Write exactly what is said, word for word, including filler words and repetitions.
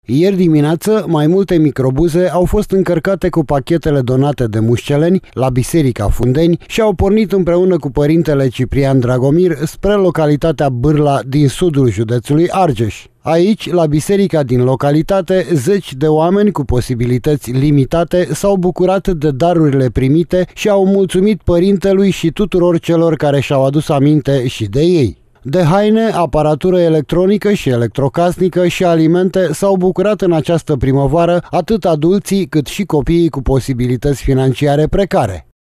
Ieri dimineață, mai multe microbuze au fost încărcate cu pachetele donate de mușceleni la Biserica Fundeni și au pornit împreună cu părintele Ciprian Dragomir spre localitatea Bârla din sudul județului Argeș. Aici, la biserica din localitate, zeci de oameni cu posibilități limitate s-au bucurat de darurile primite și au mulțumit părintelui și tuturor celor care și-au adus aminte și de ei. De haine, aparatură electronică și electrocasnică și alimente s-au bucurat în această primăvară atât adulții cât și copiii cu posibilități financiare precare.